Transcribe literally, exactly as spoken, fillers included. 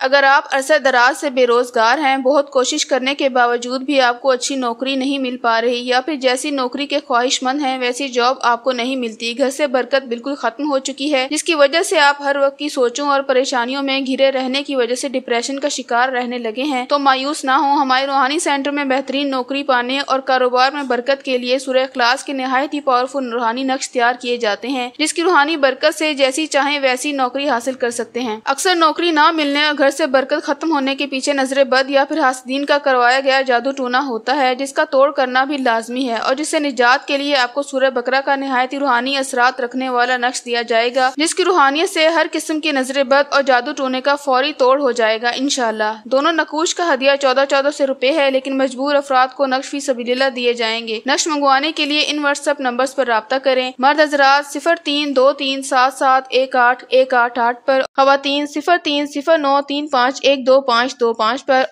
اگر آپ عرصہ دراز سے بے روزگار ہیں، بہت کوشش کرنے کے باوجود بھی آپ کو اچھی نوکری نہیں مل پا رہی، یا پھر جیسی نوکری کے خواہش مند ہیں ویسی جاب آپ کو نہیں ملتی، گھر سے برکت بالکل ختم ہو چکی ہے، جس کی وجہ سے آپ ہر وقت کی سوچوں اور پریشانیوں میں گھرے رہنے کی وجہ سے ڈپریشن کا شکار رہنے لگے ہیں، تو مایوس نہ ہوں۔ ہمارے روحانی سینٹر میں بہترین نوکری پانے اور کاروبار میں برکت کے لیے سورہ اخلاص کے نہایت ہی پاورفل روحانی نقش تیار کیے جاتے ہیں، جس کی روحانی برکت سے جیسی چاہیں ویسی نوکری حاصل کر سکتے ہیں۔ اکثر نوکری نہ ملنے اور گھر سے برکت ختم ہونے کے پیچھے نظر بد یا پھر حاسدین کا کروایا گیا جادو ٹونا ہوتا ہے، جس کا توڑ کرنا بھی لازمی ہے، اور جس سے نجات کے لیے آپ کو سورہ بقرہ کا نہایت ہی روحانی اثرات رکھنے والا نقش دیا جائے گا، جس کی روحانیت سے ہر قسم کی نظر بد اور جادو ٹونے کا فوری توڑ ہو جائے گا انشاءاللہ۔ دونوں نقوش کا ہدیہ چودہ چودہ سو روپے ہے، لیکن مجبور افراد کو نقش فی سبیل اللہ دیے جائیں گے۔ نقش منگوانے کے لیے ان واٹس ایپ نمبرز پر رابطہ کریں۔ مرد حضرات صفر تین دو تین سات سات ایک آٹھ ایک آٹھ آٹھ پر، خواتین صفر تین صفر نو تین پانچ ایک دو پانچ دو پانچ پر۔